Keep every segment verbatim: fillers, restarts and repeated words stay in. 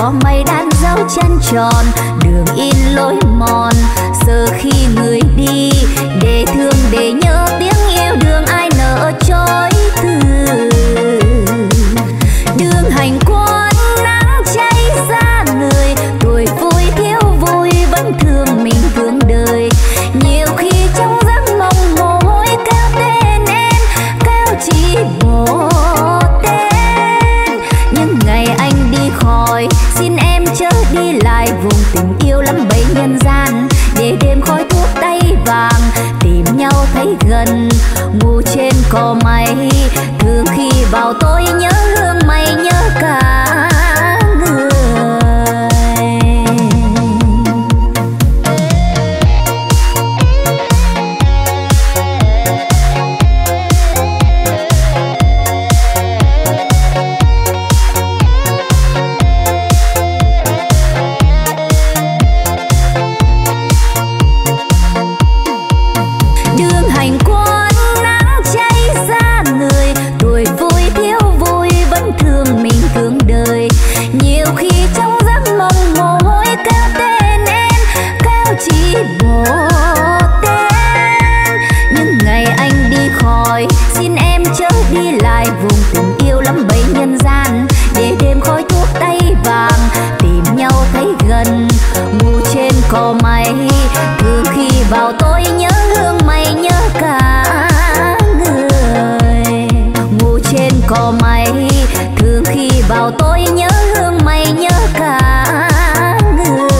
gió mây đan dấu chân tròn, đường in lối mòn giờ khi người đi, để thương để nhớ tiếng yêu đương ai nỡ chối từ. Đường hành quân nắng cháy ra người, tuổi vui thiếu vui vẫn thương mình thương đời. Nhiều khi trong giấc mộng mồ hôi kêu tên em, kêu chỉ một tên. Nhưng ngày anh đi khỏi, xin em chớ đi lại vùng tình yêu lắm bấy nhân gian, để đêm khói thuốc tay vàng tìm nhau thấy gần. Ngủ trên cỏ mây thường khi vào tối nhớ hương mây nhớ cả người. Đường hành quân nắng cháy ra người, tuổi vui thiếu vui vẫn thương mình thương đời. Nhiều khi trong giấc mộng mồ hôi kêu tên em, kêu chỉ một tên. Nhưng ngày anh đi khỏi, xin em chớ đi lại vùng tình yêu lắm bấy nhân gian, để đêm khói thuốc tay vàng tìm nhau thấy gần. Ngủ trên cỏ mây thường khi vào tối nhớ hương mây nhớ cả người. Ngủ trên cỏ mây thường khi vào tối nhớ hương mây nhớ cả người.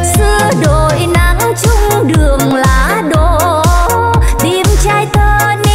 Đường lá đổ tìm trai thơ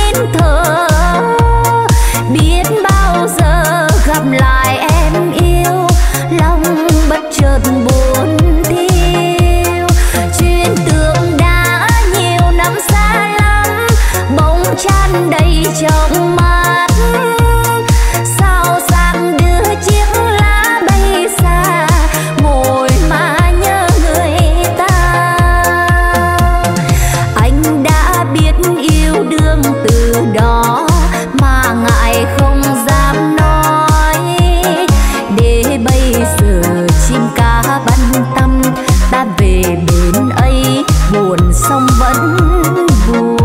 đương từ đó mà ngại không dám nói. Để bây giờ chim cá băn tâm, ta về bên ấy buồn sông vẫn buồn.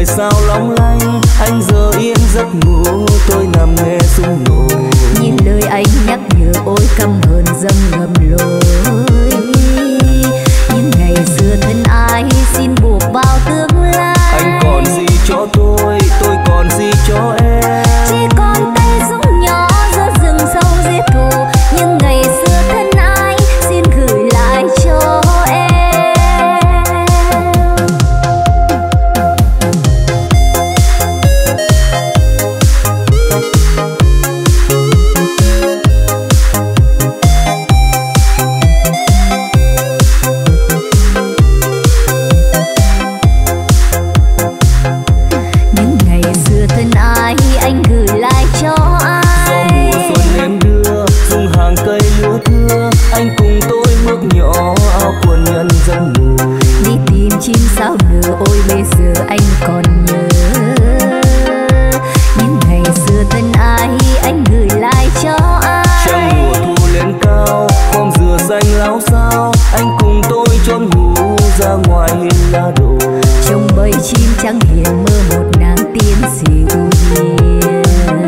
trời sao long lanh, anh giờ yên giấc ngủ, tôi nằm nghe súng nổ. Nhìn lời anh nhắc nhở ôi căm hờn dâng ngầm lối. Những ngày xưa thân ai xin buộc vào tương lai. Anh còn gì cho tôi, tôi còn gì cho em. Chỉ còn tay súng nhỏ giữa rừng sâu giết thù. Nhưng ngày xưa thân ai xin gửi lại cho em. Sao nửa ôi bây giờ anh còn nhớ những ngày xưa thân ai anh gửi lại cho ai. Trăng mùa thu lên cao, khóm dừa xanh láo xao, anh cùng tôi chốn ngủ ra ngoài hiên lá đổ. Trong bầy chim trắng hiền mơ một nàng tiên sĩ u hiền.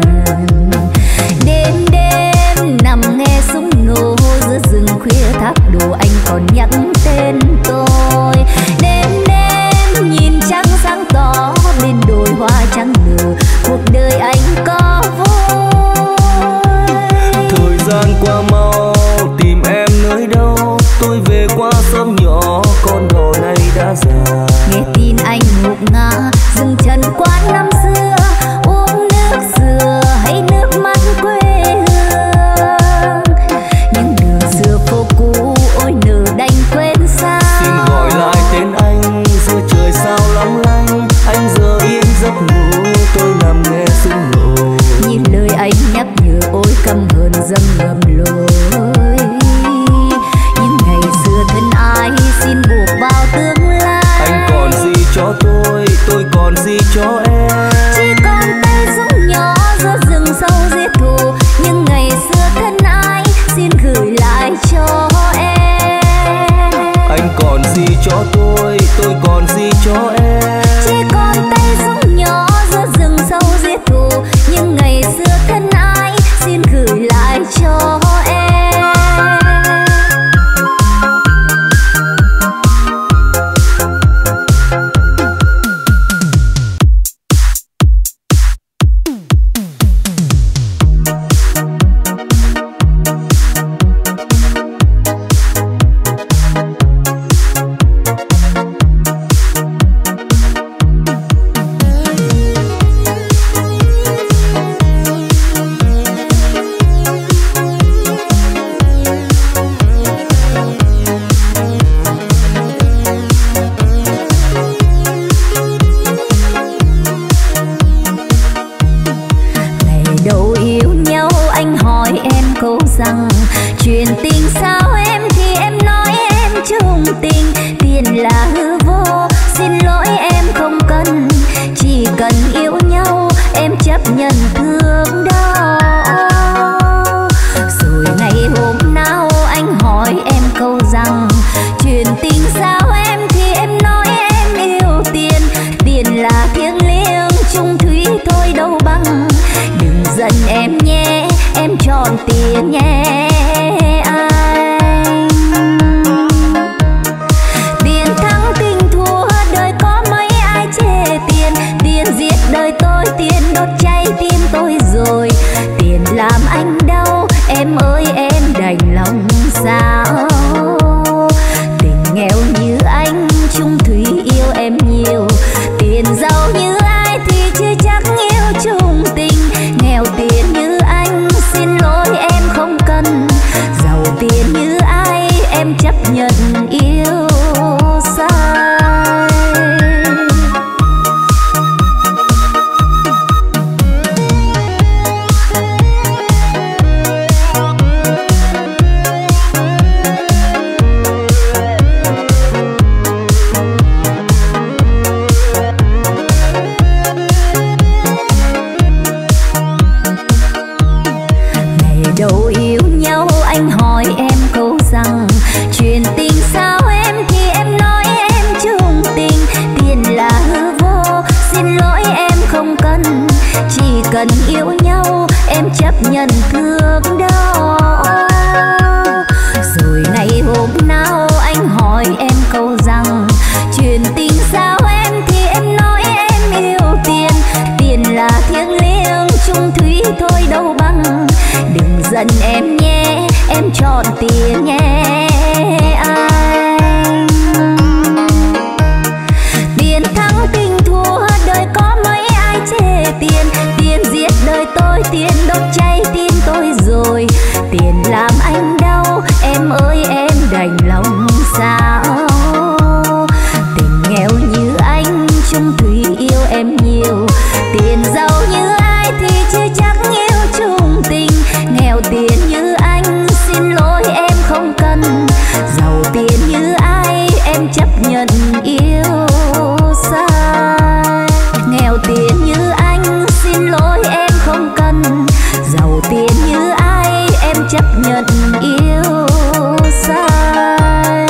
Đêm đêm nằm nghe súng nổ giữa rừng khuya thác đổ, anh còn nhắc tên tôi. Đêm nhìn trăng sáng tỏ bên đồi hoa trắng nở, cuộc đời anh có vui. Thời gian qua mau tìm em nơi đâu, tôi về qua sớm nhỏ con đò này đã già. Nghe tin anh ngục ngã dừng chân quán năm xưa, uống nước dừa hay nước mắt quê hương. Những đường xưa phố cũ ôi nở đành quên xa. Xin gọi lại tên anh giữa trời sao long lanh, anh giờ yên giấc ngủ, tôi nằm nghe súng nổ. Nhìn lời anh nhắc nhở ôi căm hờn dâng ngầm lối. Những ngày xưa thân ai xin buộc vào tương lai. Anh còn gì cho tôi, tôi còn gì cho em. Chỉ còn tay súng nhỏ giữa rừng sâu giết thù. Nhưng ngày xưa thân ai xin gửi lại cho em. Anh còn gì cho tôi, tôi còn gì cho em. Chỉ còn tay súng nhỏ giữa rừng sâu giết thù. Nhưng ngày xưa thân ai xin gửi lại cho em. Rằng chuyện tình sao em thì em nói em chung tình, tiền là hư vô, xin lỗi em không cần, chỉ cần yêu nhau em chấp nhận thương đau. Rồi ngày hôm nào anh hỏi em câu rằng chuyện tình sao em thì em nói em yêu tiền, tiền là thiêng liêng chung thủy thôi đâu bằng. Đừng giận em nhé, em chọn tiền nhé anh. Tiền thắng tình thua đời có mấy ai chê tiền. Tiền giết đời tôi, tiền đốt cháy tim tôi rồi. Tiền làm anh đau, em ơi em đành lòng sao. Tình nghèo như anh chung thủy yêu em nhiều. Tiền giàu như ai thì chưa chắc yêu chung tình. Nghèo tiền như anh xin lỗi em không cần, em chọn tiền nhé anh. Tiền thắng tình thua đời có mấy ai chê tiền. Tiền giết đời tôi, tiền đốt cháy tim tôi rồi. Tiền làm anh đau, em ơi em đành lòng sao. Tình nghèo như anh chung thủy yêu em nhiều. Tiền giàu như ai thì chưa chắc yêu chung tình. Nghèo tiền như anh xin lỗi em không cần. Giàu tiền như ai em chấp nhận yêu sai. Nghèo tiền như anh xin lỗi em không cần. Giàu tiền như ai em chấp nhận yêu sai.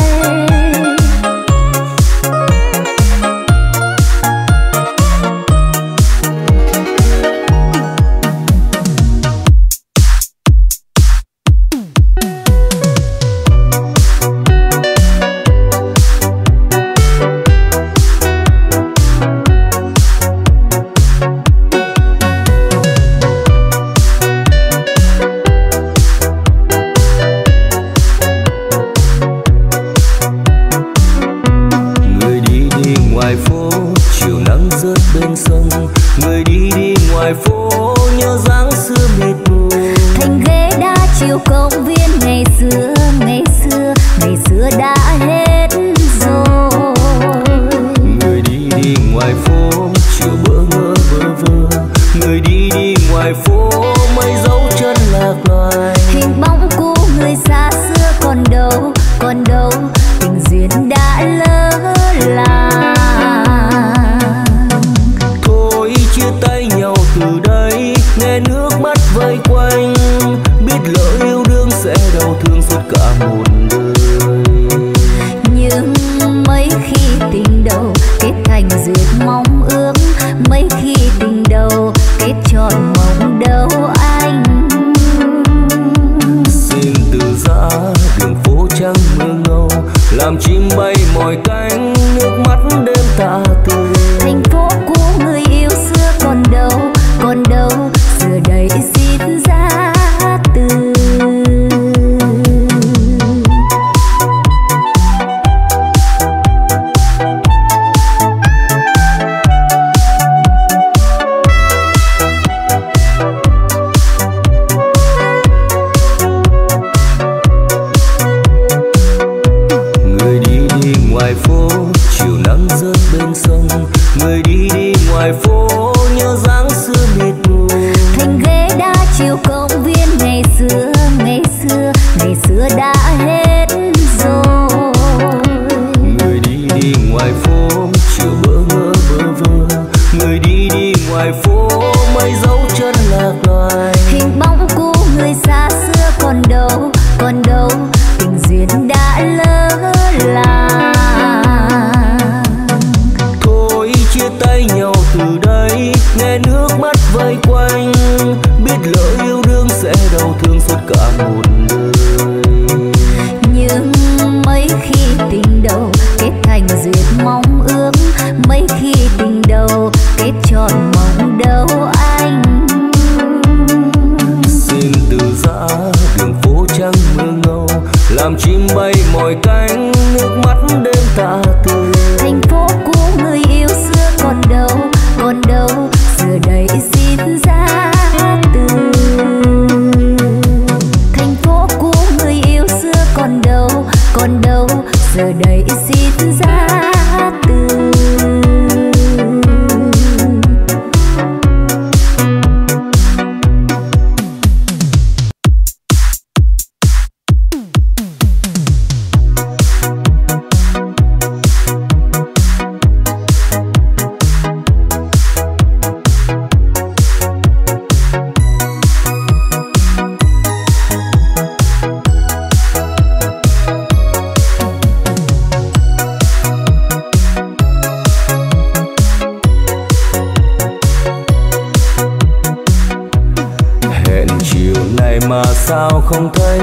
sao không thấy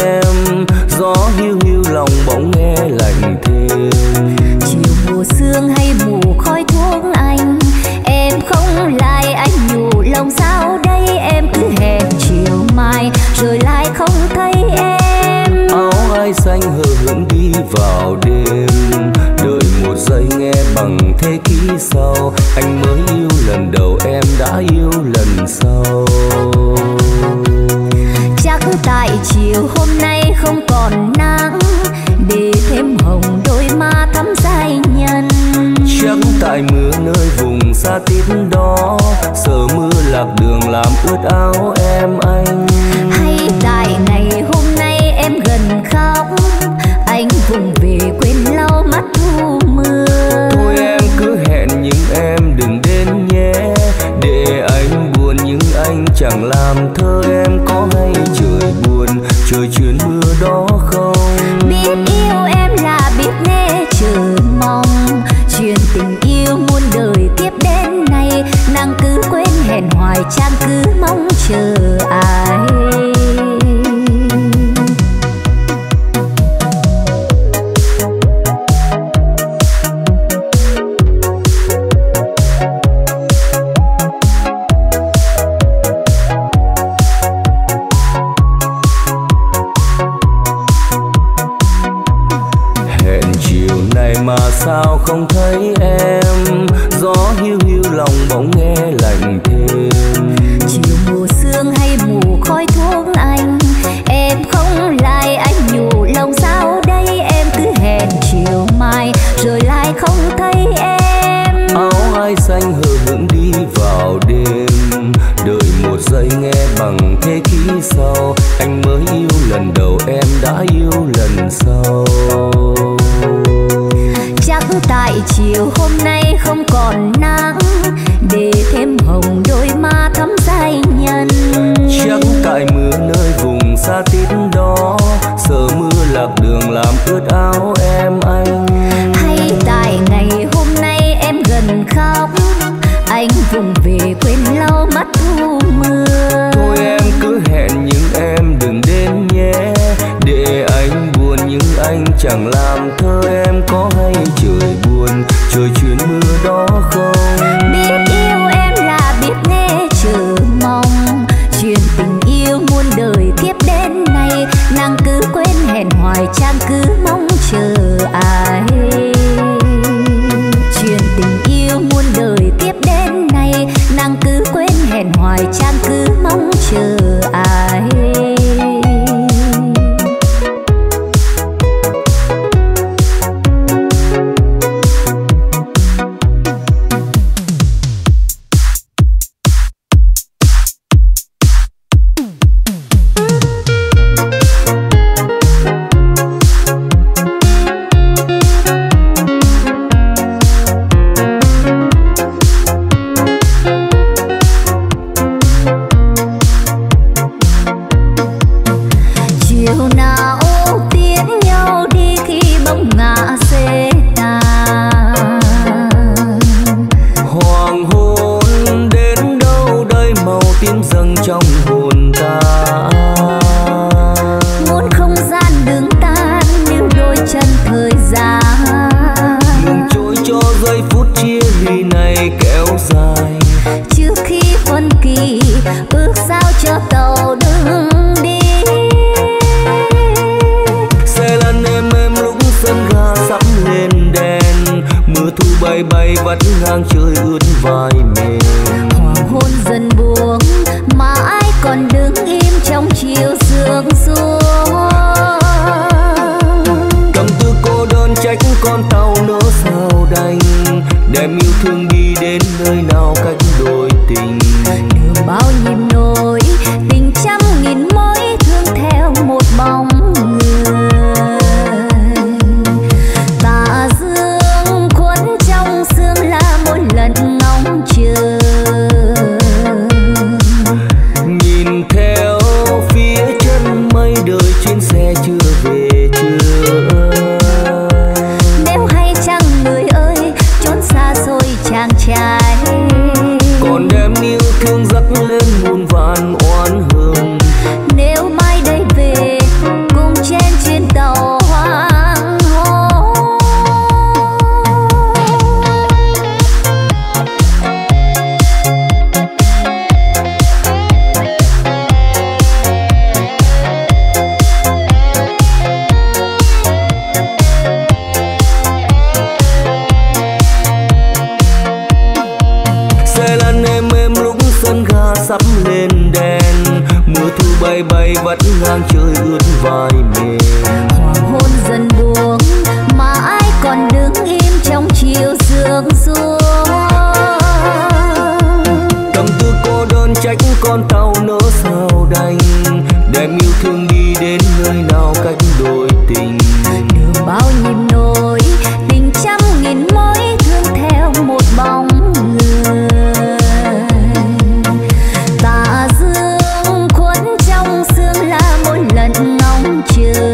em, gió hiu hiu lòng bỗng nghe lạnh thêm. Chiều mùa sương hay mù khói thuốc anh, em không lại anh nhủ lòng sao đây, em cứ hẹn chiều mai rồi lại không thấy em. lần đầu em đã yêu lần sau. Chắc tại chiều hôm nay không còn nắng, để thêm hồng đôi má thắm dài nhân. Chắc tại mưa nơi vùng xa tít đó, sợ mưa lạc đường làm ướt áo em anh. Hay tại ngày hôm nay em gần khóc, anh vùng về quên lau mắt thu mưa. Thôi em cứ hẹn nhưng em đừng đến nhé, để anh buồn nhưng anh chẳng làm thơ em. Có hay trời buồn trời chuyển mưa đó không? Biết yêu em là biết nghe chờ mong, chuyện tình yêu muôn đời tiếp đến nay, nàng cứ quên hẹn hoài chàng cứ mong chờ ai. Mà sao không thấy em, gió hiu hiu lòng bỗng nghe lạnh thêm. Chiều mùa sương hay mù khói thuốc anh, em không lại anh nhủ lòng sao đây. Em cứ hẹn chiều mai rồi lại không thấy em. Áo ai xanh hờ hững đi vào đêm, đợi một giây nghe bằng thế kỷ sau. Anh mới yêu lần đầu em đã yêu lần sau. Chắc tại chiều hôm nay không còn nắng, để thêm hồng đôi má thắm dài nhân. Chắc tại mưa nơi vùng xa tít đó, sợ mưa lạc đường làm ướt áo em anh. Hay tại ngày hôm nay em gần khóc, anh vùng về quên lau mắt thu mưa. Thôi em cứ hẹn nhưng em đừng đến nhé, để anh buồn nhưng anh chẳng làm thơ em. Có hay trời buồn trời chuyển mưa đó không? Biết yêu em là biết nghe chờ mong, chuyện tình yêu muôn đời tiếp đến nay, nàng cứ quên hẹn hoài chàng cứ mong chờ ai. Chuyện tình yêu muôn đời tiếp đến nay, nàng cứ quên hẹn hoài chàng cứ mong chờ ai. sắp lên đèn, mưa thu bay bay vắt ngang trời ướt vai mềm. Hoàng hôn dần buông mà ai còn đứng im trong chiều sương xuống. Tâm tư cô đơn trách con tàu nỡ sao đành, đem yêu thương đi đến nơi nào cách đôi tình. Đường bao nhịp nối tình trăm nghìn mối thương theo một bóng người. Tà dương khuất trong sương la mỗi lần ngóng chờ.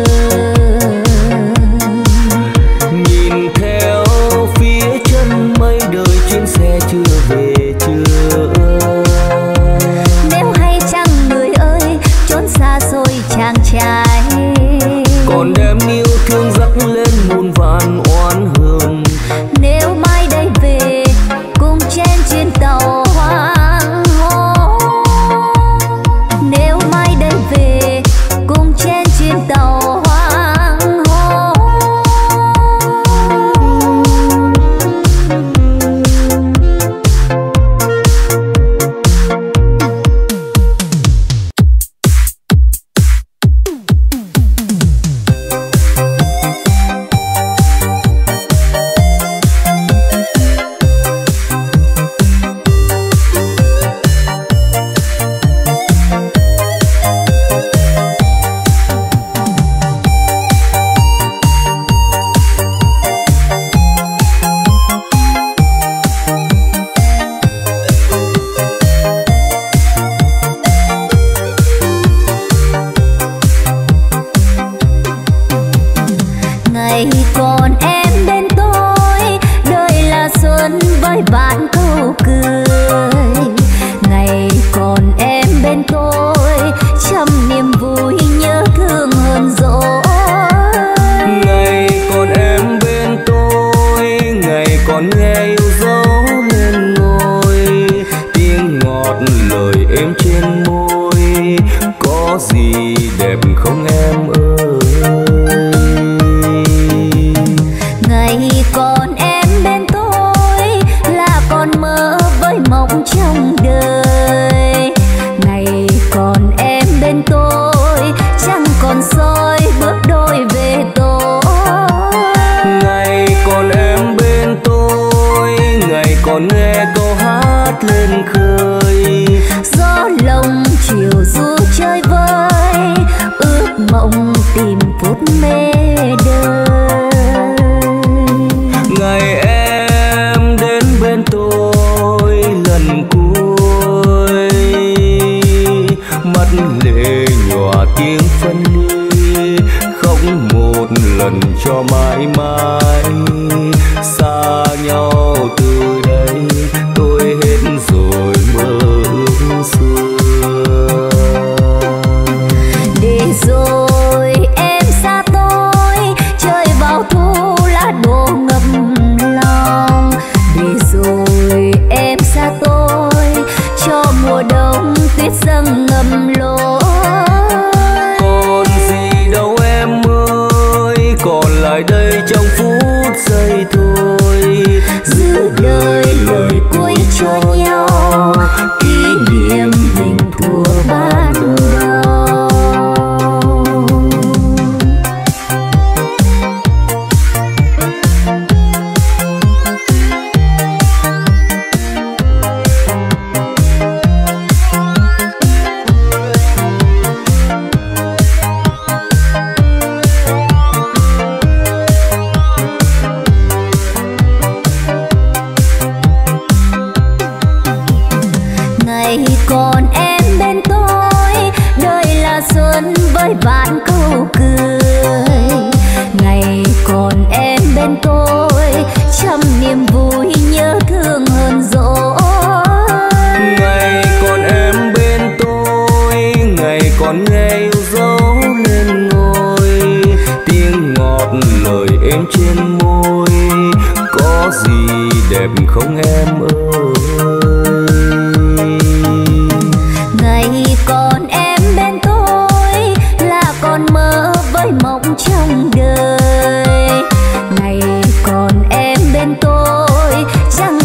Nhìn theo phía chân mây đời chuyến xe chưa về chưa. Nếu hay chăng người ơi trốn xa xôi chàng trai, còn đem yêu thương dắt lên muôn vàn oán hờn. nếu mai đây về cùng trên chuyến tàu hoang hôn. Nếu mai đây về cùng trên chuyến tàu hoang hôn. Ngày còn em bên tôi, đời là xuân với vạn câu cười. Ngày còn em bên tôi, trăm niềm vui nhớ thương hơn dỗi. Ngày còn em bên tôi, ngày còn nghe yêu dấu lên ngôi. Tiếng ngọt lời êm trên môi, có gì đẹp không em ơi. Ngày còn em bên tôi là còn mơ với mộng trong đời. Ngày còn em bên tôi chẳng còn soi bước đôi về tối. Ngày còn em bên tôi, ngày còn nghe câu hát lên khơi. Gió lồng chiều du chơi vơi, ước mộng tìm phút mê đời. Ngày em đến bên tôi lần cuối, mắt lệ nhòa tiếng phân ly, khóc một lần cho mãi mãi. Xa nhau từ đây tôi hết rồi mơ ước xưa. Để rồi em xa tôi, chơi vào thu lá đổ ngập lòng. Để rồi em xa tôi, cho mùa đông tuyết dâng ngầm lối. Còn gì đâu em ơi, còn lại đây trong phút giây thôi. Giữ đời lời cuối cho nhau, kỷ niệm mình thuở ban đầu. Ngày còn em bên tôi, đời là xuân với vạn câu cười. Ngày còn em bên tôi, trăm niềm vui nhớ thương hơn dỗi. Ngày còn em bên tôi, ngày còn nghe yêu dấu lên ngôi. Tiếng ngọt lời êm trên môi, có gì đẹp không em ơi. Ngày còn em bên tôi là còn mơ với mộng trong đời. Ngày còn em bên tôi chẳng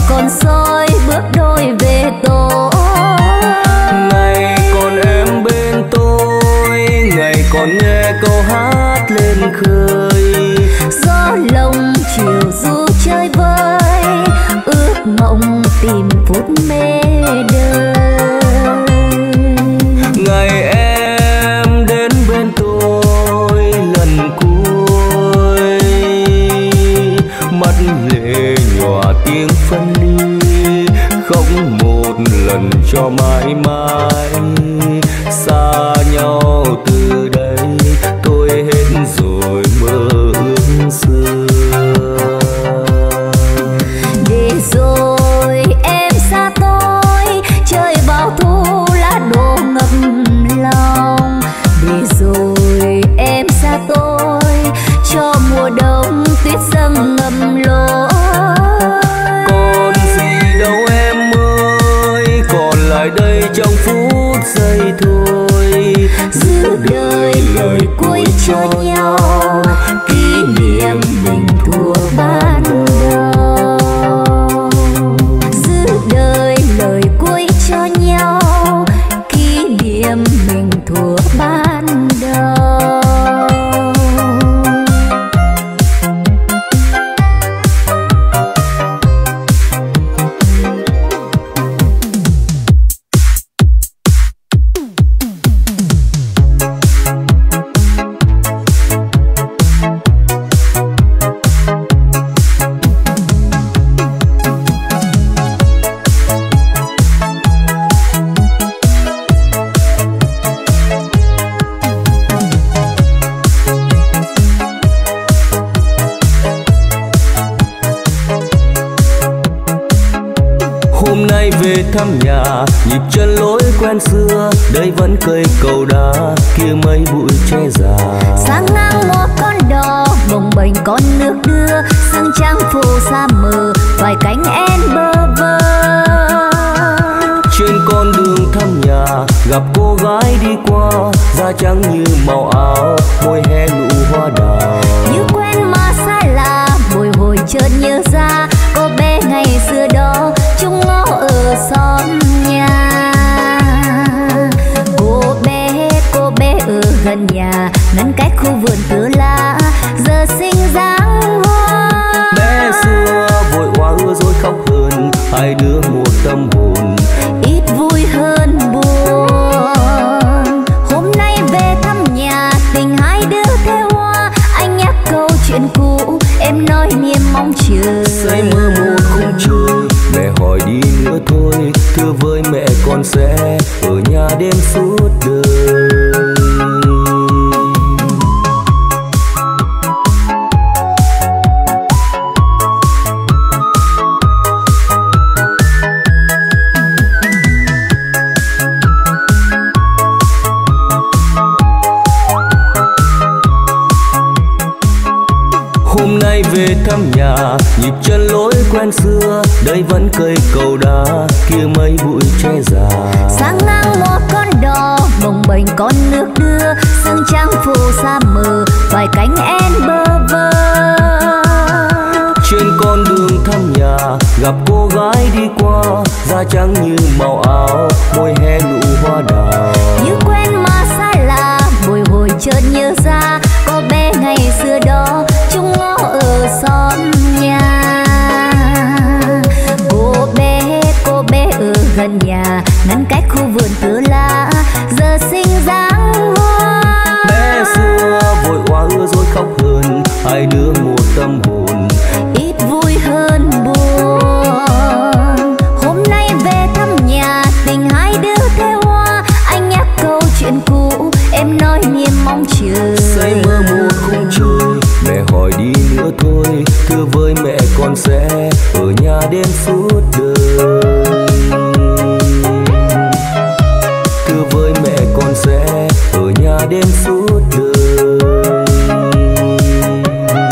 phút mê đời. Ngày em đến bên tôi lần cuối, mắt lệ nhòa tiếng phân ly, khóc một lần cho mãi mãi. Xa nhau từ đây tôi hết rồi mơ ước xưa. Để rồi em xa tôi, trời bao thu lá đổ ngập lòng. Để rồi em xa tôi, cho mùa đông tuyết dâng ngầm lối. Còn gì đâu em ơi, còn lại đây trong phút giây thôi. Giữ đời lời cuối cho nhau, kỷ niệm mình thua ban đầu. Giữ đời lời cuối cho nhau, kỷ niệm mình thua ban đầu. Thăm nhà nhịp chân lối quen xưa, đây vẫn cây cầu đá kia mấy bụi tre già. Sáng ngang một con đò bồng bềnh con nước đưa, sương trắng phủ xa mờ vài cánh én bơ vơ. Trên con đường thăm nhà gặp cô gái đi qua, da trắng như màu áo, môi hé nụ hoa đào. Như quen mà xa lạ, bồi hồi chợt nhớ ra cô bé ngày xưa đó chung ngõ ở xóm nhà. Cô bé, cô bé ở gần nhà, ngăn cách khu vườn tứa lá, giờ sinh dáng hoa. Bé xưa vội hoa ưa rồi khóc hơn, hai đứa một tâm hồn, ít vui hơn buồn. Hôm nay về thăm nhà, tình hai đứa theo hoa, anh nhắc câu chuyện cũ, em nói niềm mong chờ. say mơ một khung trời, mẹ hỏi đi nữa thôi, thưa với mẹ con sẽ ở nhà đêm suốt đời. Về thăm nhà nhịp chân lối quen xưa, đây vẫn cây cầu đá kia mấy bụi tre già. Sáng ngang một con đò bồng bềnh con nước đưa, sương trắng phủ xa mờ vài cánh én bơ vơ. Trên con đường thăm nhà gặp cô gái đi qua, da trắng như màu áo, môi hé nụ hoa đào. Như quen mà xa lạ, bồi hồi chợt nhớ ra cô bé ngày xưa đó chung ngõ ở xóm nhà. Cô bé, cô bé ở gần nhà, ngăn cách khu vườn tứa lá, giờ sinh dáng hoa. Bé xưa vội hoa ưa rồi khóc hơn, hai đứa một tâm hồn, ít vui hơn buồn. Hôm nay về thăm nhà, tình hai đứa theo hoa, anh nhắc câu chuyện cũ, em nói niềm mong chờ. say mơ một khung trời, mẹ hỏi đi nữa thôi, thưa với mẹ con sẽ ở nhà đêm suốt đời. Thưa với mẹ con sẽ ở nhà đêm suốt đời.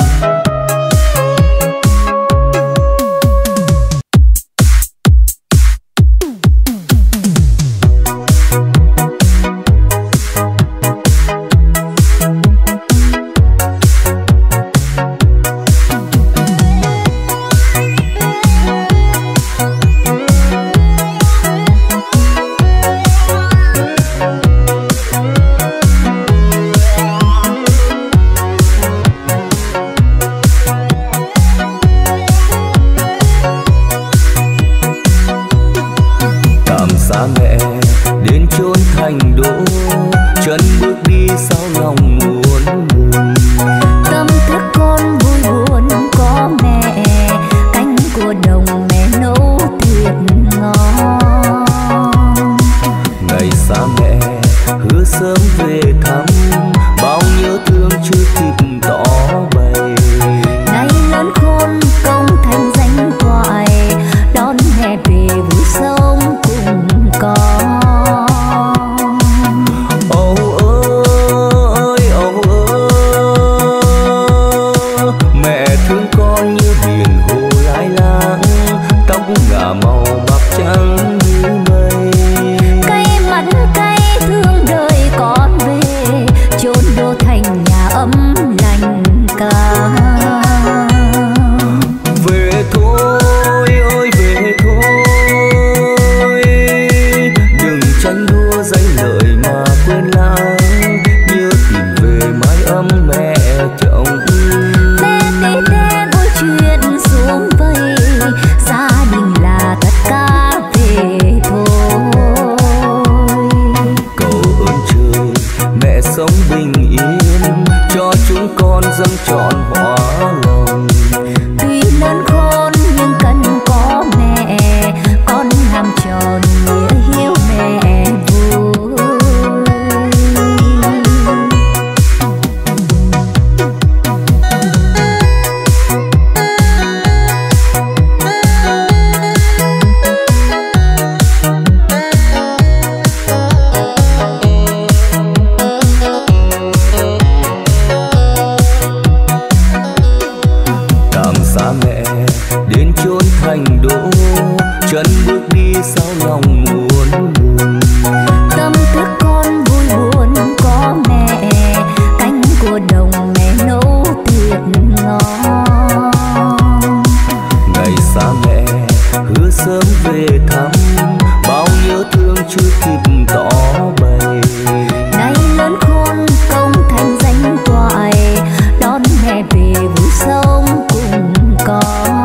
sao lòng muốn ngừng. Tâm thức con vui buồn có mẹ, canh của đồng mẹ nấu tuyệt ngon. Ngày xa mẹ hứa sớm về thăm, bao nhớ thương chưa kịp tỏ bày. Nay lớn khôn công thành danh toại, đón mẹ về vui sống cùng con.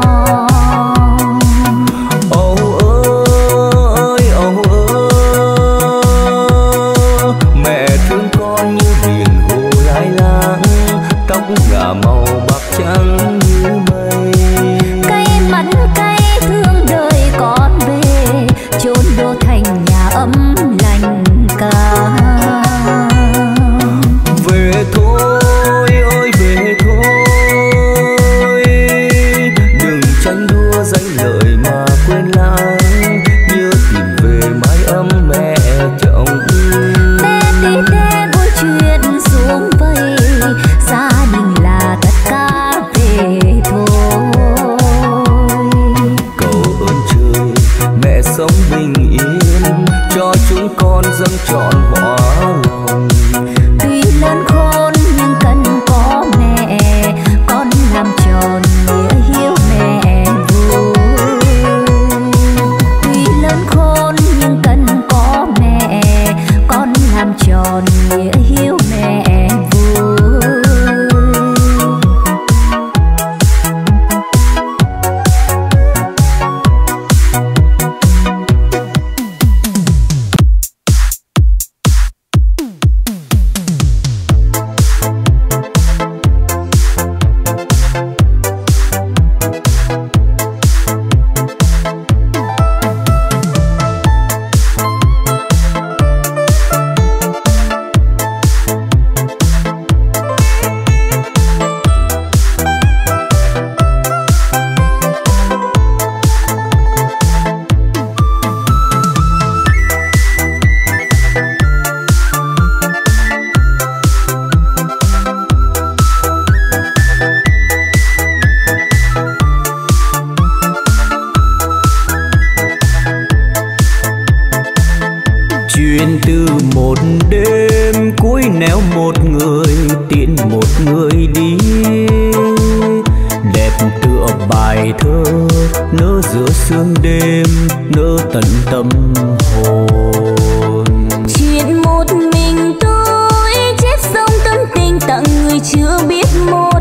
Âu ơi âu ơi, mẹ thương con như biển hồ lai láng, tóc ngả màu bạc trắng như mây. Cay mặn cay thương đời con về, chốn đô thành nhà ấm lành cả. Về thôi ơi về thôi, đừng tranh đua danh lợi mà quên lãng, nhớ tìm về mái ấm mẹ chồng. Bé tí tê buổi chuyện xuống vầy, gia đình là tất cả về thôi. Cầu ơn trời mẹ sống bình yên, cho chúng con dâng trọn hóa lòng. Tuy lớn khôn nhưng cần có mẹ, con làm tròn nghĩa hiếu mẹ vui. Tuy lớn khôn nhưng cần có mẹ, con làm tròn nghĩa hiếu mẹ vui. Chuyện từ một đêm cuối néo một người tiễn một người đi, đẹp tựa bài thơ nỡ giữa sương đêm nỡ tận tâm hồn. Chuyện một mình tôi chép xong tâm tình tặng người chưa biết một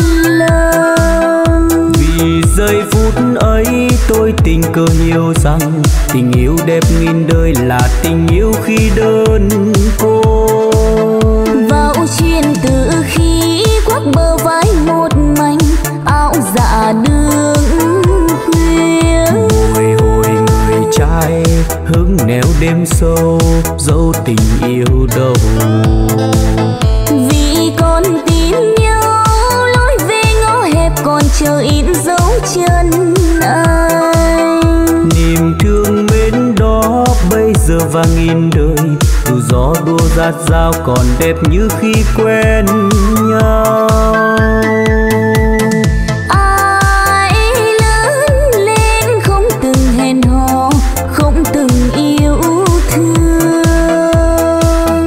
lần. Vì giây phút ấy tôi tình cờ hiểu rằng tình yêu đẹp nghìn đời là tình yêu khi đơn côi. Vào chuyện từ khi quắc bờ vai một mảnh áo dạ đường khuya. Bồi hồi người trai hứng nẻo đêm sâu dấu tình yêu đâu. Vì con tin nhau lối về ngõ hẹp còn chờ in dấu chân anh. Niềm thương mến đó bây giờ vang in đời, dù gió đua rát rao còn đẹp như khi quen nhau. Ai lớn lên không từng hẹn hò, không từng yêu thương,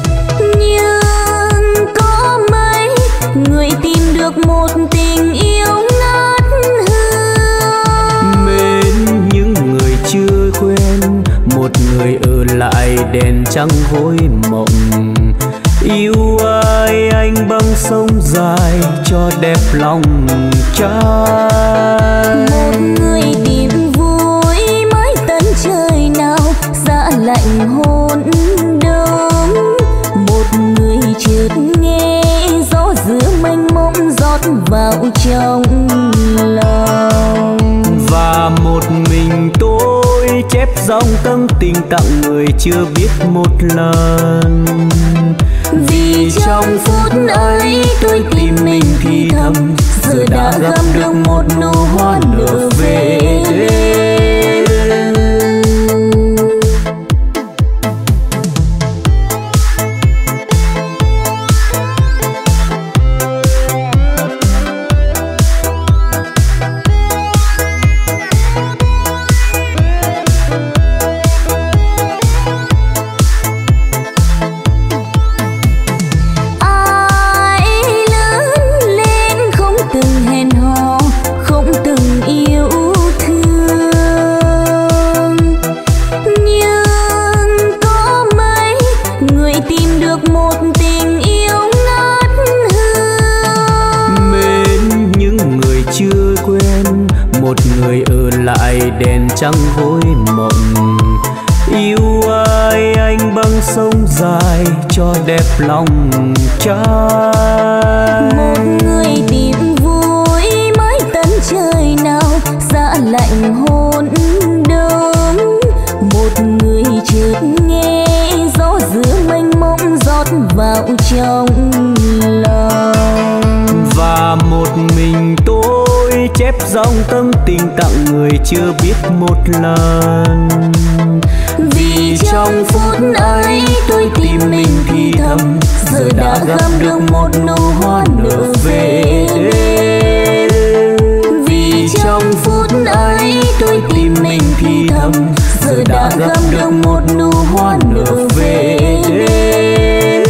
nhưng có mấy người tìm được một tình yêu ngát hương. Mến những người chưa quen, một người ở lại đèn trăng hối mộng. Yêu ai anh băng sông dài cho đẹp lòng trai. Một người tìm vui mãi tận trời nào giá lạnh hôn đông. Một người chợt nghe gió giữa mênh mông rót vào trong lòng. Và một mình tôi chép dòng tâm tình tặng người chưa biết một lần. Vì trong phút ấy tôi tìm mình thì thầm, giờ đã gặp được một nụ hoa nở về đêm. dài cho đẹp lòng trai. Một người tìm vui mới tận trời nào dạ lạnh hôn đông. Một người chợt nghe gió giữa mênh mông rót vào trong lòng. Và một mình tôi chép dòng tâm tình tặng người chưa biết một lần. Vì trong phút ấy tôi tìm mình thì thầm, giờ đã gặp được một nụ hoa nở về đêm. Vì trong phút ấy tôi tìm mình thì thầm, giờ đã gặp được một nụ hoa nở về đêm.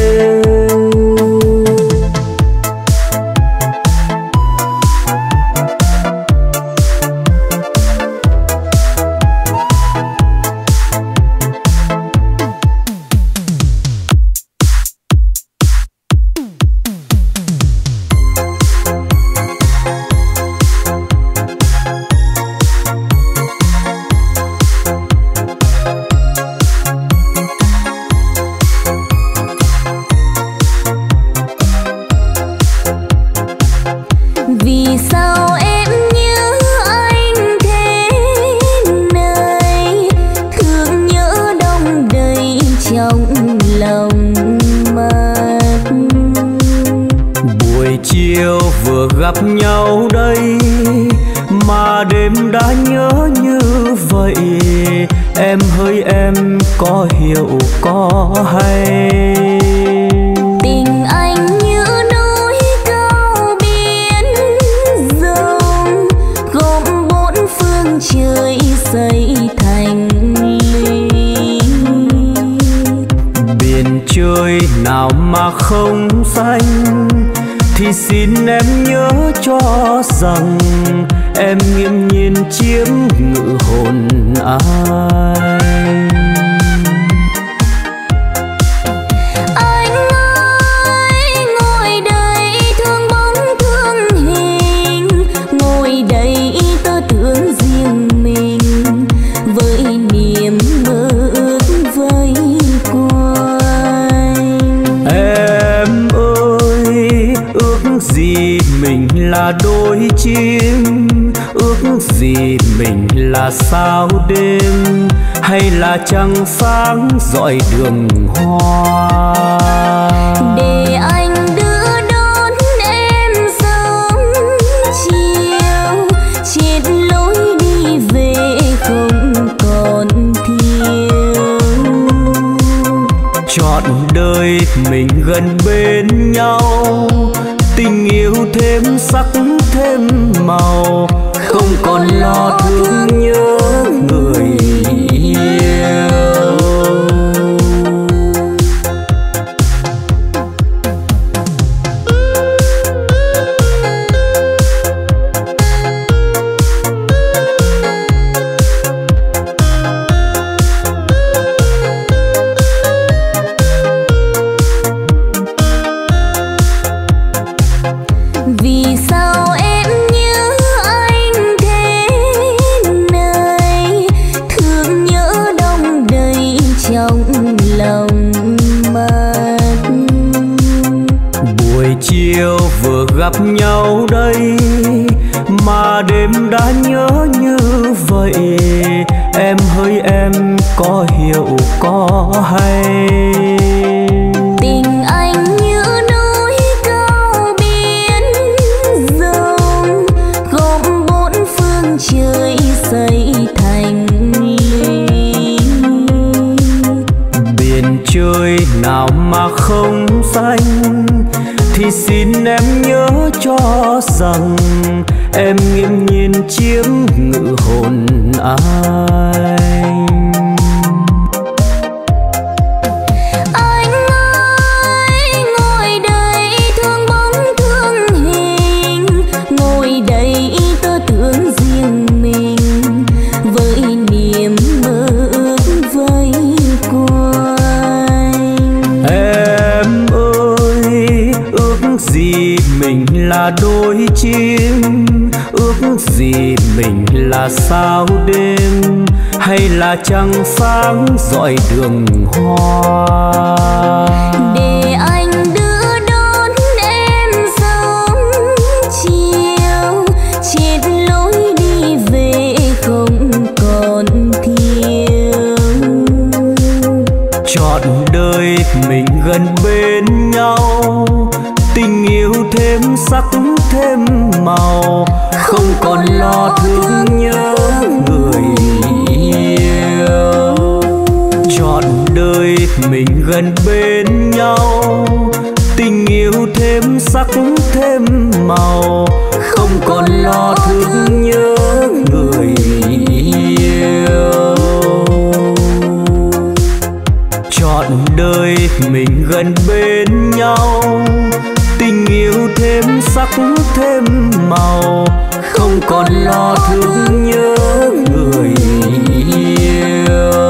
Gặp nhau đây mà đêm đã nhớ như vậy. Em hỡi em có hiểu có hay? Tình anh như núi cao biển rộng, gồm bốn phương trời xây thành ly. Biển trời nào mà không xanh thì xin em nhớ cho rằng em nghiêm nhiên chiếm ngự hồn ai. Anh ơi ngồi đây thương bóng thương hình, ngồi đây tớ thương riêng mình với niềm mơ ước vây quanh. Em ơi ước gì mình là đôi chim, ước gì mình là sao đêm, hay là trăng sáng dọi đường hoa. Để anh đưa đón em sớm chiều, chết lối đi về không còn thiếu. Trọn đời mình gần bên nhau, tình yêu thêm sắc thêm màu, không còn lo thương nhớ người yêu. Vì sao em nhớ anh thế này, thương nhớ đông đầy trong lòng mắt. Buổi chiều vừa gặp nhau đây mà đêm đã nhớ như vậy. Em hỡi em có hiểu có hay? Tình anh như núi cao biển rộng, gồm bốn phương trời xây thành ly. Biển trời nào mà không xanh thì xin em nhớ cho rằng em nghiêm nhiên chiếm ngự hồn anh. Anh ơi ngồi đây thương bóng thương hình, ngồi đây tớ thương riêng mình với niềm mơ ước vây quanh. Em ơi ước gì mình là đôi chim, ước gì mình là sao đêm, hay là trăng sáng dọi đường hoa. Để anh đưa đón em sớm chiều, chết lối đi về không còn thiếu. Trọn đời mình gần bên nhau, tình yêu thêm sắc thêm màu, không còn lo thương nhớ người yêu. Trọn đời mình gần bên nhau, tình yêu thêm sắc thêm màu, không còn lo thương nhớ người yêu. Trọn đời mình gần bên nhau, tình yêu thêm sắc thêm màu, không còn lo thương nhớ người yêu.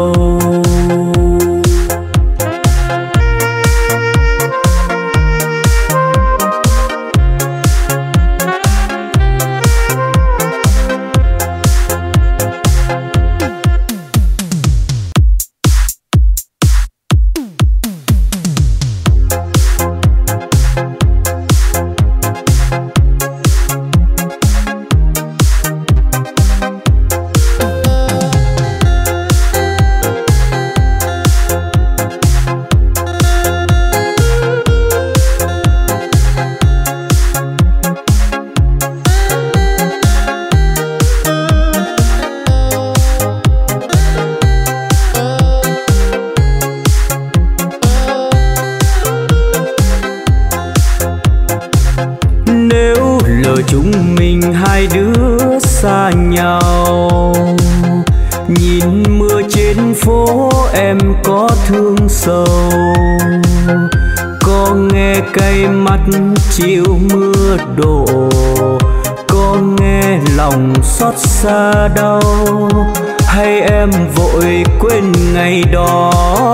Chúng mình hai đứa xa nhau, nhìn mưa trên phố em có thương sầu, có nghe cay mắt chiều mưa đổ, có nghe lòng xót xa đau, hay em vội quên ngày đó.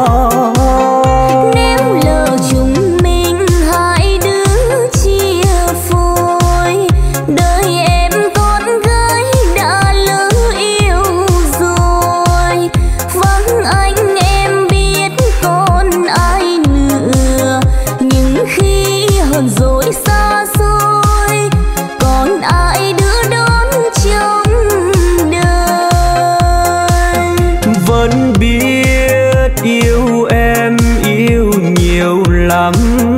Nếu lỡ chúng mình hai đứa chia phôi, đời em con gái đã lỡ yêu rồi. Vắng anh em biết còn ai nữa, nhưng khi hờn dỗi xa xôi, còn ai đứa đón trong đời. Vẫn biết yêu em yêu nhiều lắm,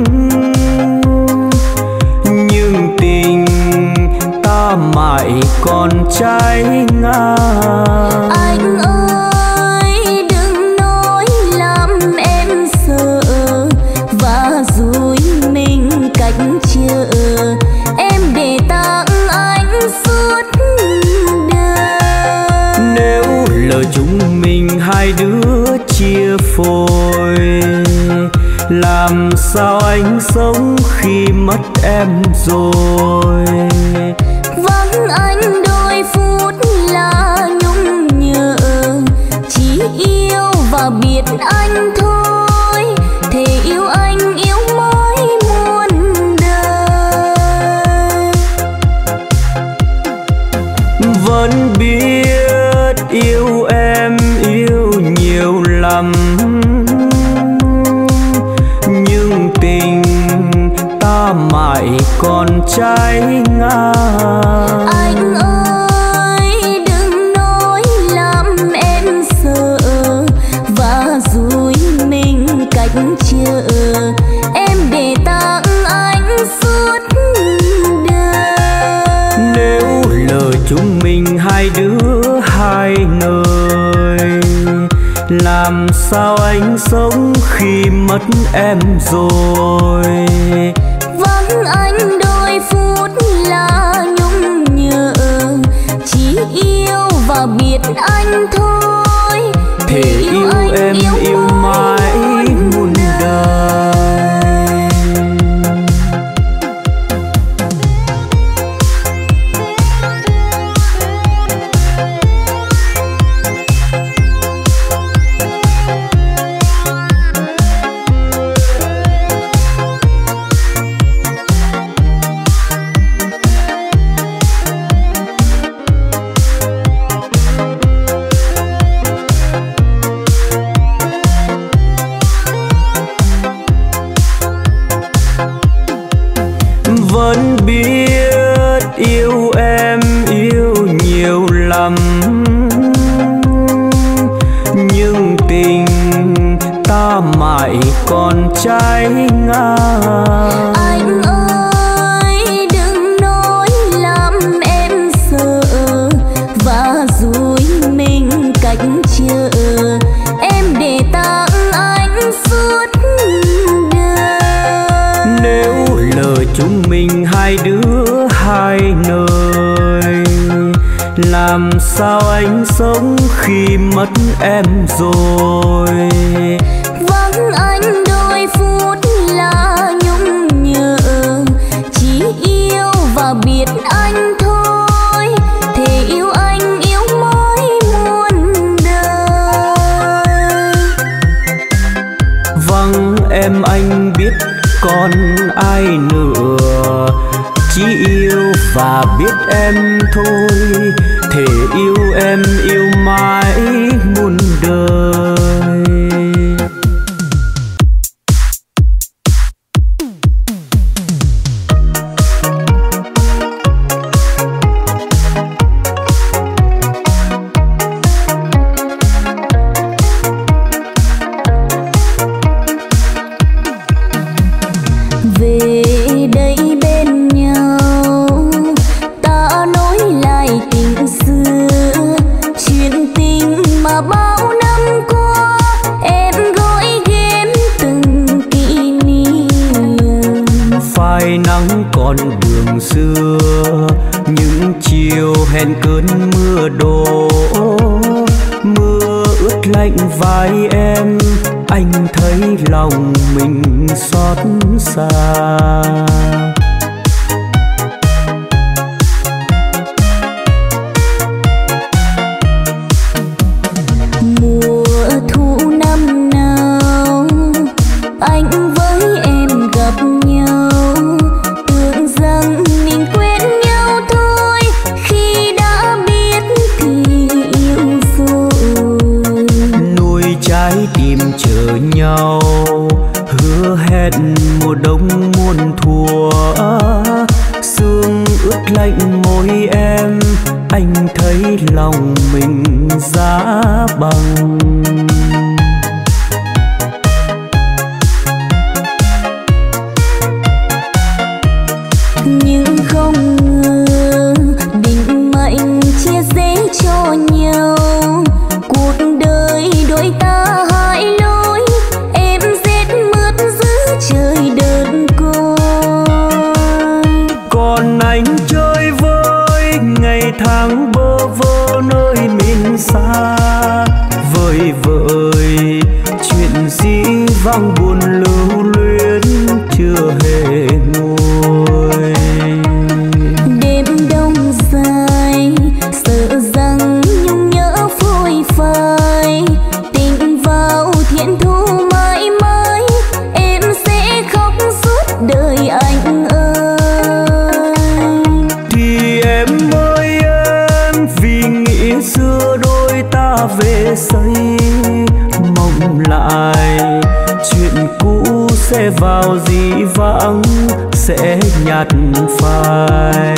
nhưng tình ta mãi còn trái ngang. Anh ơi đừng nói làm em sợ, và rồi mình cách chờ, em để tặng anh suốt đời. Nếu lỡ chúng mình hai đứa chia phôi, làm sao anh sống khi mất em rồi. Vắng anh đôi phút là nhung nhớ, chỉ yêu và biết anh thôi, thề yêu anh yêu mãi muôn đời. Vẫn biết yêu em yêu nhiều lắm, nhưng tình ta mãi còn trái ngang. Anh ơi đừng nói làm em sợ, và rồi mình cách chờ, em để tặng anh suốt đời. Nếu lỡ chúng mình hai đứa hai nơi, làm sao anh sống khi mất em rồi. Vắng anh đôi phút là nhung nhớ, chỉ yêu và biết anh thôi, thề yêu em yêu mãi muôn đời. hoa mãi còn cháy ngang. Anh ơi đừng nói làm em sợ và dối mình cách chờ, em để tặng anh suốt đời. Nếu lời chúng mình hai đứa hai nơi, làm sao anh sống khi mất em rồi. Vắng anh đôi phút là nhung nhớ, chỉ yêu và biết anh thôi, thề yêu anh yêu mãi muôn đời. Vắng em anh biết còn ai nữa, chỉ yêu và biết em thôi, thề yêu em yêu mãi muôn đời. Con đường xưa những chiều hẹn cơn mưa đổ, mưa ướt lạnh vai em, anh thấy lòng mình xót xa. Mùa thu năm nào anh với em gặp nhau, rằng mình quên nhau thôi, khi đã biết thì yêu rồi. Nuôi trái tim chờ nhau, hứa hẹn mùa đông muôn thuở, sương ướt lạnh môi em, anh thấy lòng mình giá băng. Nhưng không ngờ định mệnh chia rẽ cho nhau, cuộc đời đôi ta hai lối, em rét mướt giữa trời đơn côi. Còn anh chơi với ngày tháng bơ vơ nơi miền xa, vời vợi chuyện dĩ vang buồn lưu luyến chưa hề nguôi. Đêm đông dài sợ rằng nhung nhớ phôi phai, tình vào thiên thu mãi mãi, em sẽ khóc suốt đời anh ơi. Thì em ơi em, vì nghĩ xưa đôi ta về xây mộng lại, chuyện cũ sẽ vào dĩ vãng, sẽ nhạt phai.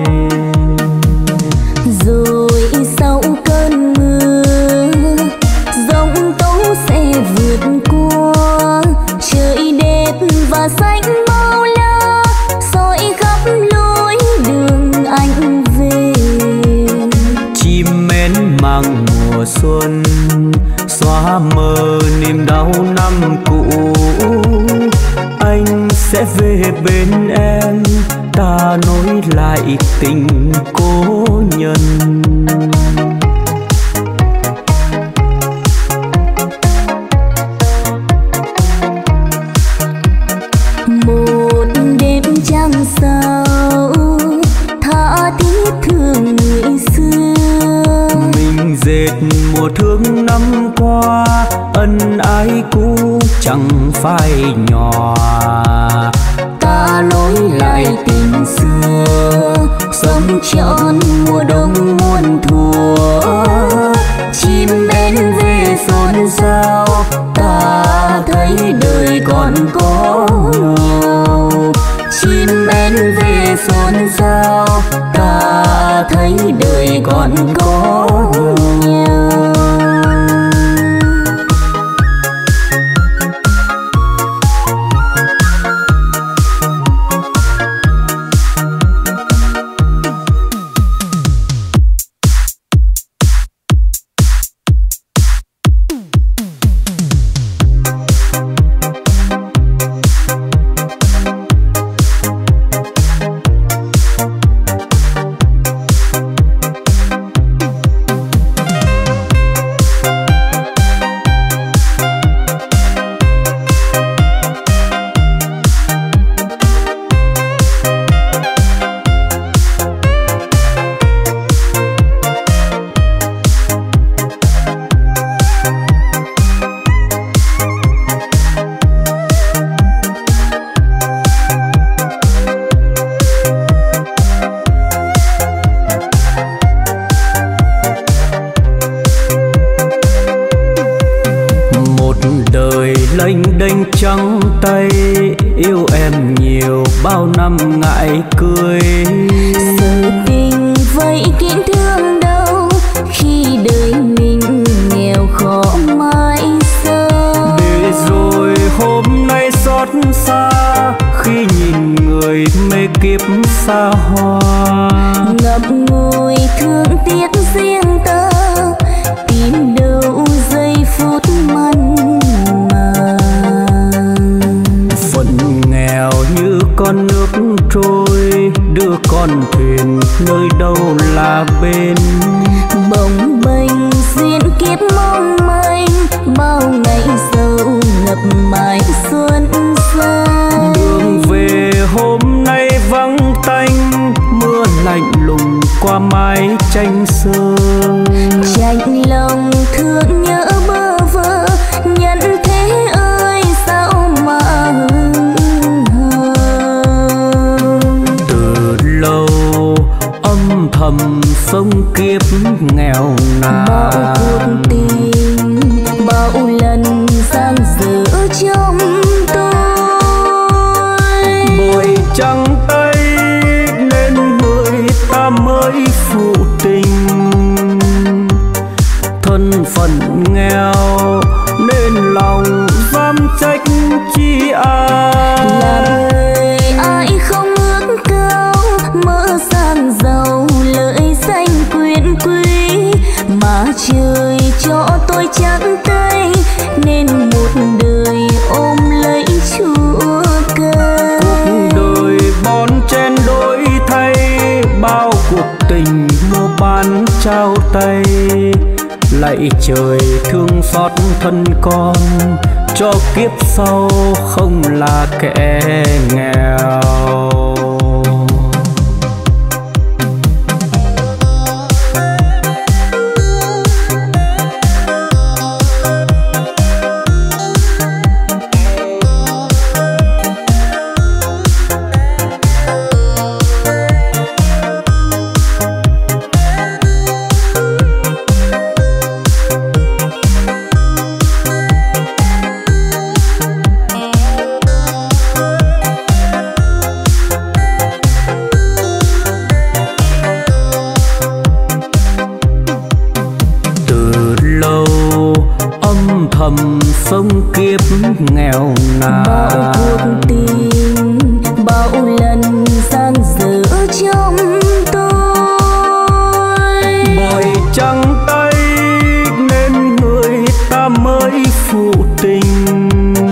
Rồi sau cơn mưa giông tố sẽ vượt qua, trời đẹp và xanh bao la, soi khắp lối đường anh về. Chim én mang mùa xuân xóa mờ niềm đau năm cũ, anh sẽ về bên em, ta nối lại tình cố nhân. Một đêm trăng sao tha thiết thương người xưa, mình dệt mùa thương năm qua, ân ái cũ chẳng phai nhòa. Ta nối lại tình xưa, sống trọn mùa đông muôn thuở, chim én về xôn xao, ta thấy đời còn có nhau. Chim én về xôn xao, ta thấy đời còn có nhau. đời lênh đênh trắng tay, yêu em nhiều bao năm ngại cười. Sự tình vậy kín thương đâu, khi đời mình nghèo khó mãi xa. Để rồi hôm nay xót xa, khi nhìn người mê kiếp xa hoa. Ngậm ngùi thương tiếc riêng ta, tìm đâu giây phút mặn mà. Phận nghèo như con nước trôi, đưa con thuyền nơi đâu là bên. Bồng bềnh duyên kiếp mong manh, bao ngày sầu ngập mãi xuân xa. Đường về hôm nay vắng tanh, mưa lạnh lùng qua mái tranh sương. Chạnh lòng thương nhớ bơ vơ, nhân thế ơi sao mà hững hờ. Từ lâu âm thầm sống kiếp nghèo nàn, bao cuộc tình bao lần giang dở trong tôi. bội trắng tay nên người ta mới phụ tình. Thân phận nghèo nên lòng dám trách chi ai. Làm người ai không ước cao, mơ sang giàu lợi danh quyền quý. Mà trời cho tôi trắng tay, nên một đời ôm lấy chúa cây. Cuộc đời bon chen đổi thay, bao cuộc tình mua bán trao tay. Lạy trời thương xót thân con, cho kiếp sau không là kẻ nghèo. Thầm sống kiếp nghèo nàn, bao cuộc tình bao lần giang dở trong tôi. bội trắng tay nên người ta mới phụ tình.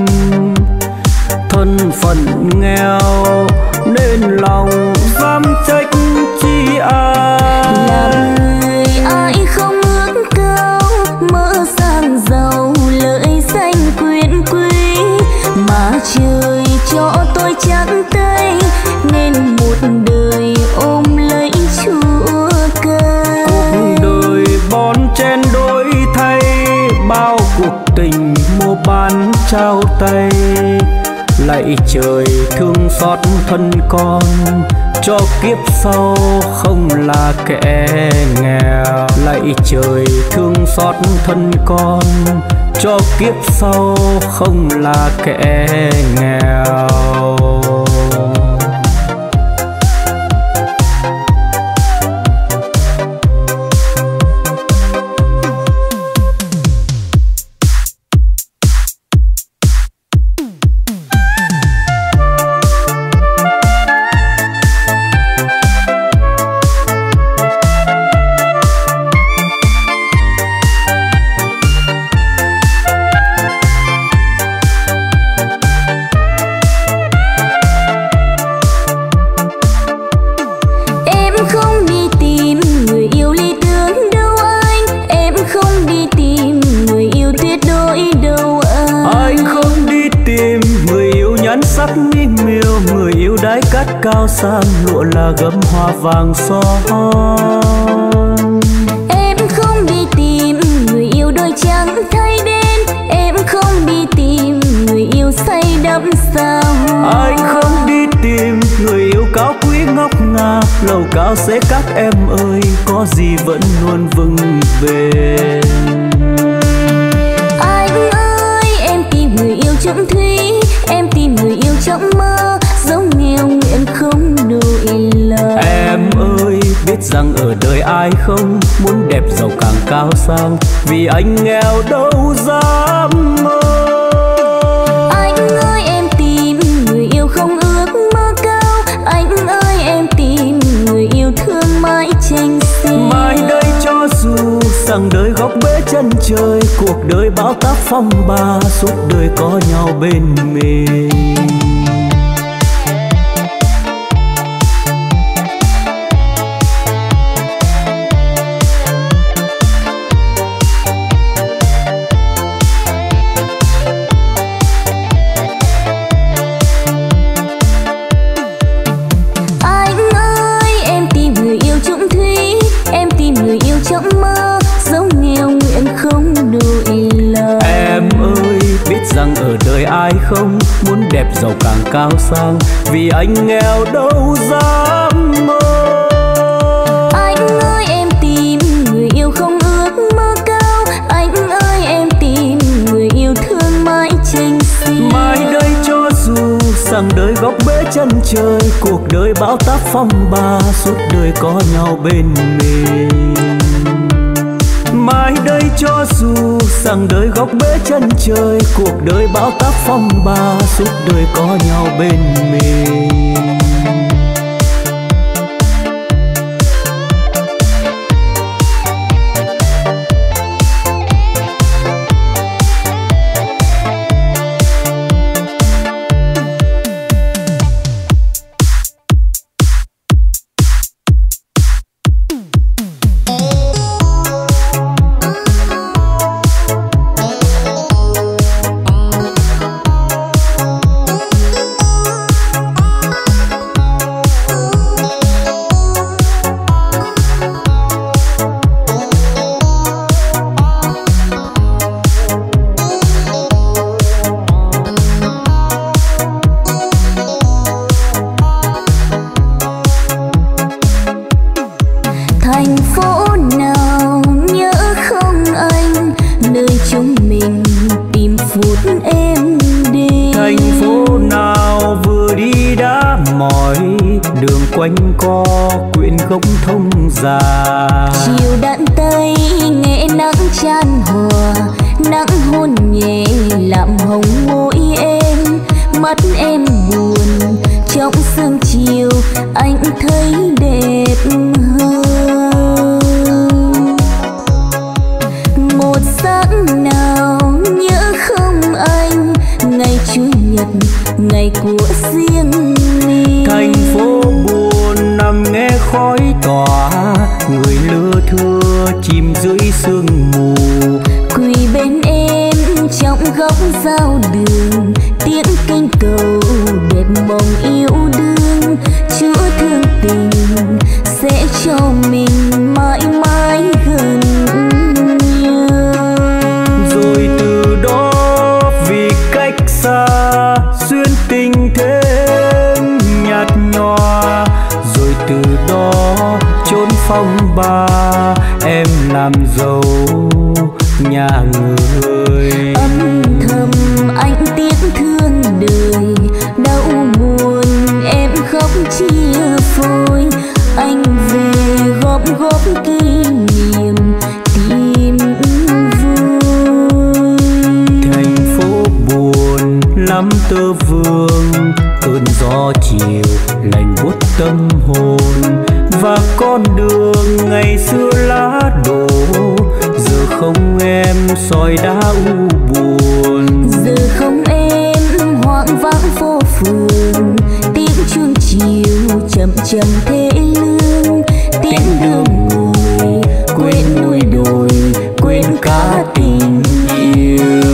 Thân phận nghèo nên lòng dám trách chi ai. Làm người ai không ước cao, mơ sang giàu lợi danh quyền quý. Mà trời cho tôi trắng tay, nên một đời ôm lấy chúa cây. Cuộc đời bon chen đổi thay, bao cuộc tình mua bán trao tay. Lạy trời thương xót thân con, cho kiếp sau không là kẻ nghèo. Lạy trời thương xót thân con, cho kiếp sau không là kẻ nghèo. Cao sang lụa là gấm hoa vàng son. Em không đi tìm người yêu đôi trắng thay đen, em không đi tìm người yêu say đắm sao. Anh không đi tìm người yêu cao quý ngọc ngà, lầu cao sẽ các em ơi, có gì vẫn luôn vững bền. Anh ơi em tìm chung thủy, em tìm người yêu trong mơ, dẫu nghèo nguyện không đổi lời. Em ơi biết rằng ở đời ai không muốn đẹp giàu càng cao sang, vì anh nghèo đâu dám mơ. Anh ơi em tìm người yêu không ước mơ cao, anh ơi em tìm người yêu thương mãi tranh xin. Mai đây cho dù rằng đời góc bể chân trời, cuộc đời bão táp phong ba, suốt đời có nhau bên mình. Trong mơ dẫu nghèo nguyện không đổi lời. Em ơi biết rằng ở đời ai không muốn đẹp giàu càng cao sang, vì anh nghèo đâu dám mơ. Anh ơi em tìm người yêu không ước mơ cao, anh ơi em tìm người yêu thương mãi tranh xin. Mai đây cho dù rằng đời góc bể chân trời, cuộc đời bão táp phong ba, suốt đời có nhau bên mình. Mai đây cho dù rằng đời góc bể chân trời, cuộc đời bão táp phong ba, suốt đời có nhau bên mình. Quanh co quyện gốc thông già, chiều đạn tây nghe nắng chan hòa, nắng hôn nhẹ làm hồng môi em, mắt em buồn trong sương chiều anh thấy đẹp hơn. Một sáng nào nhớ không anh, ngày chủ nhật ngày của riêng mình. Thành phố buồn nằm nghe khói tỏa, người lưa thưa chìm dưới sương mù. Quỳ bên em trong góc giao đường, tiếng kinh cầu đẹp mong yêu đương. Chúa thương tình sẽ cho mình mãi mãi gần nhau. Rồi từ đó vì cách xa xuyên tình thêm nhạt nhòa, rồi từ đó chốn phong ba em làm dâu nhà người. Âm thầm anh tiếc thương đời, đau buồn em khóc chia phôi. Anh về góp góp kỷ niệm tìm vui. Thành phố buồn lắm tơ vương, cơn gió chiều lạnh buốt tâm hồn. Và con đường ngày xưa lá đổ, giờ không em soi đá u buồn. Giờ không em hoang vắng phố phường, tiếng chuông chiều chậm chậm thế lương. Tiếng đường người quên núi đồi, quên cả tình yêu.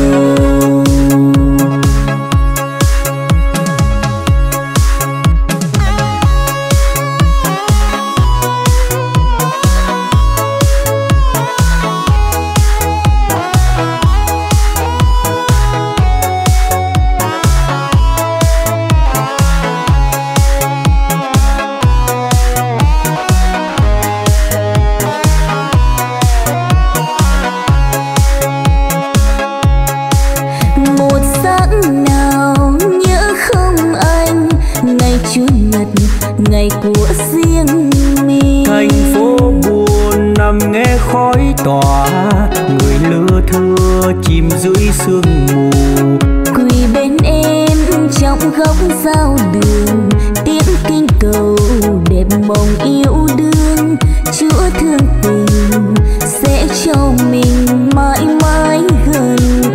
ngày của riêng mình. Thành phố buồn nằm nghe khói tỏa, người lưa thưa chìm dưới sương mù. Quỳ bên em trong góc giao đường, tiếng kinh cầu đẹp mộng yêu đương. Chúa thương tình sẽ cho mình mãi mãi gần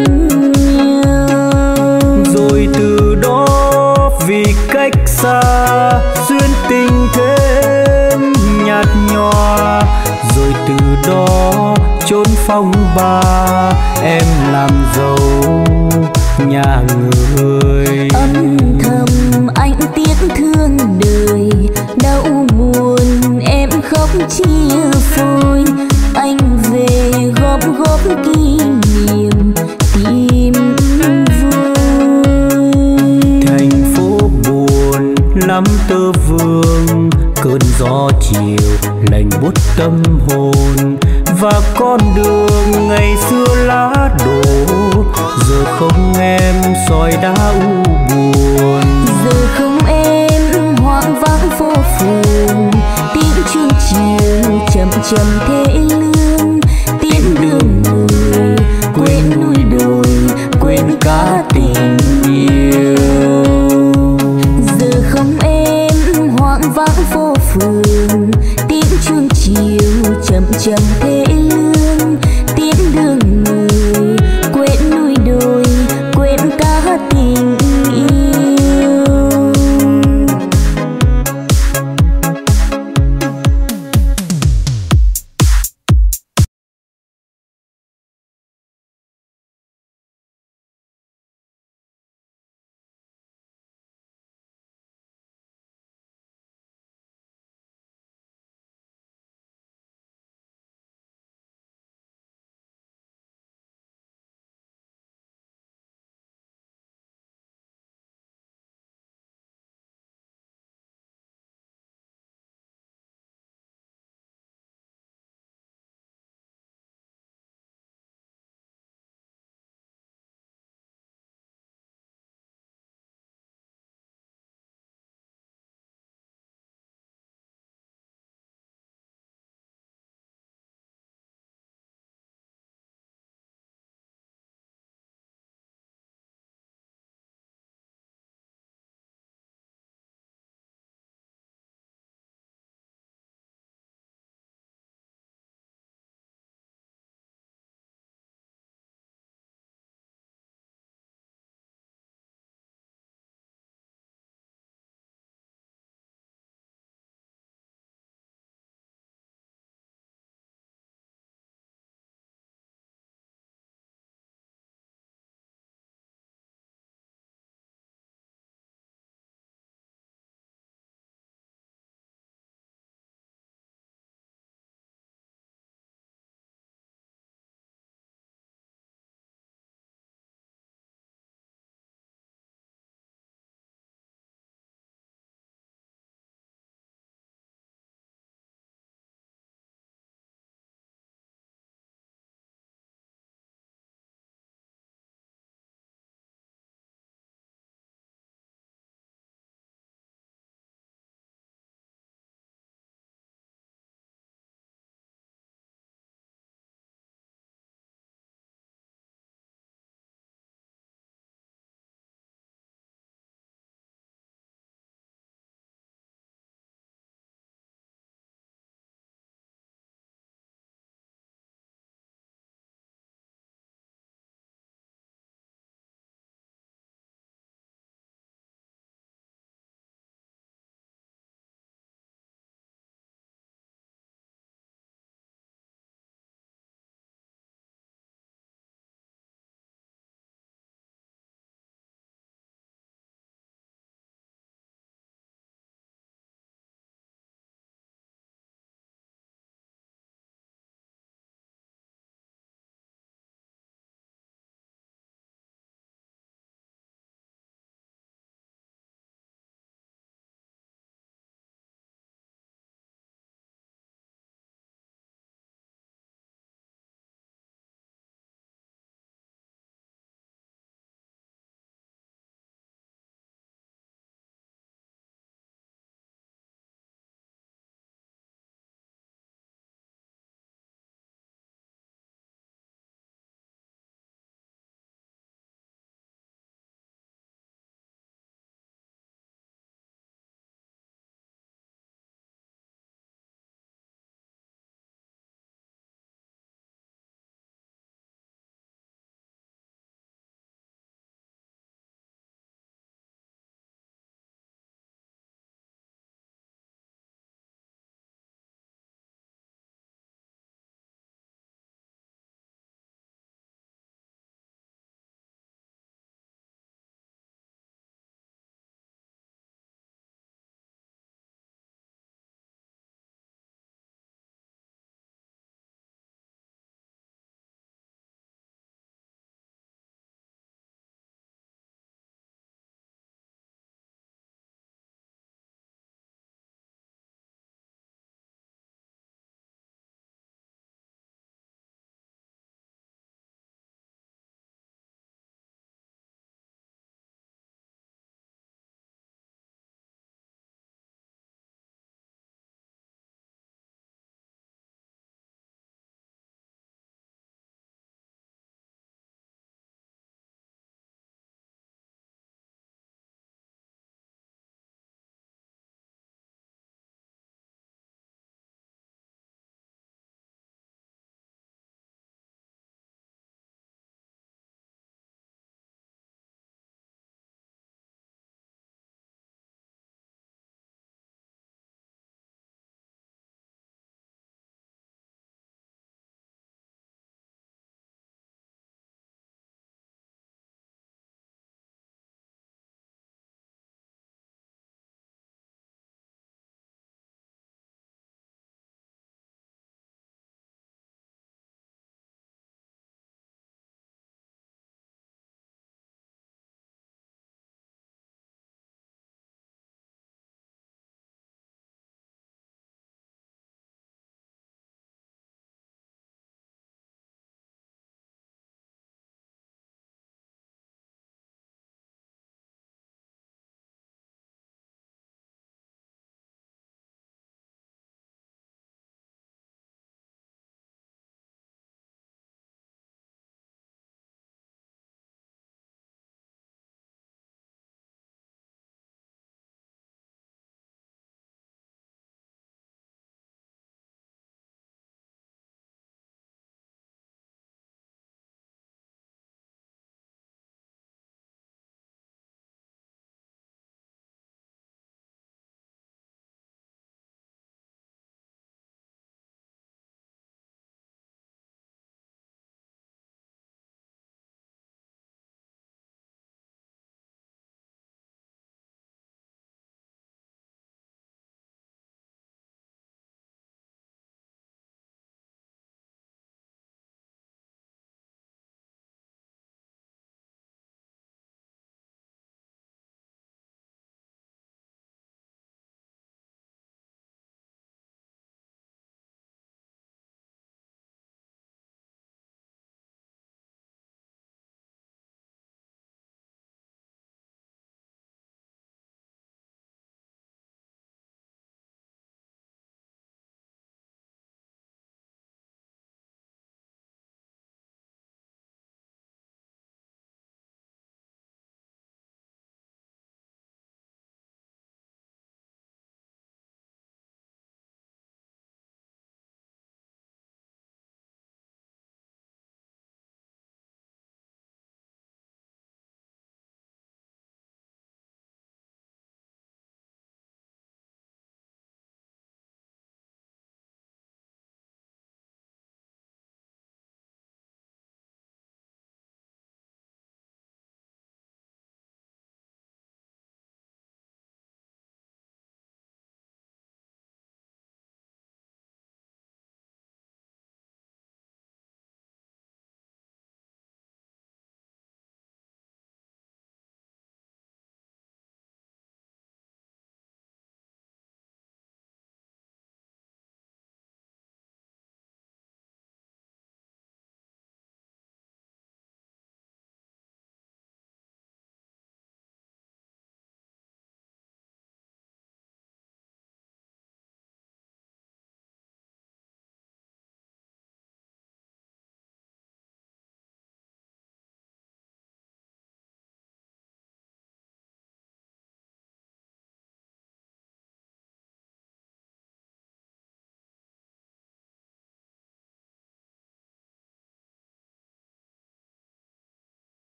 nhau. Rồi từ đó vì cách xa duyên tình thêm nhạt nhòa. Rồi từ đó chốn phong ba em làm dâu nhà người. Âm thầm anh tiếc thương đời, đau buồn em khóc chia phôi. Anh về góp góp kỷ niệm tìm vui. Thành phố buồn lắm tơ vương, cơn gió chiều lạnh buốt tâm hồn. Và con đường ngày xưa lá đổ, giờ không em soi đá u buồn. Giờ không em hoang vắng phố phường, tiếng chuông chiều chậm chậm thế